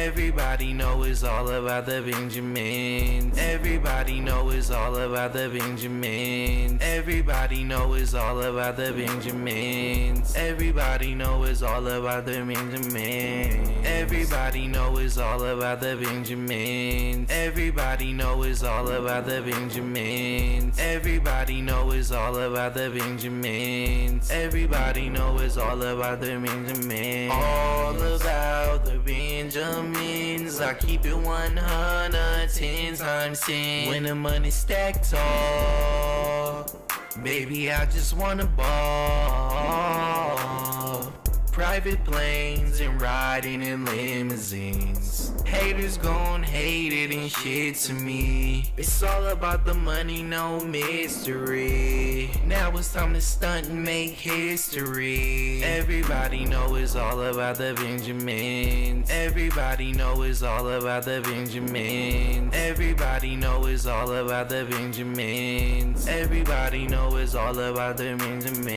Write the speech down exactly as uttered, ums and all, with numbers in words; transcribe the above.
Everybody know it's all about the Benjamins. Everybody know it's all about the Benjamins. Everybody know it's all about the Benjamins. Everybody know it's all about the Benjamins. Everybody know it's all about the Benjamins. Everybody know it's all about the Benjamins. Everybody know it's all about the Benjamins. Everybody know it's all about the Benjamins. All about the Benjamins. I keep it one hundred, ten times ten. When the money stacked tall, baby, I just wanna ball. Private planes and riding in limousines. Haters gon' hate it and shit to me. It's all about the money, no mystery. Now it's time to stunt and make history. Everybody know it's all about the Benjamins. Everybody know it's all about the Benjamins. Everybody know it's all about the Benjamins. Everybody know it's all about the Benjamins.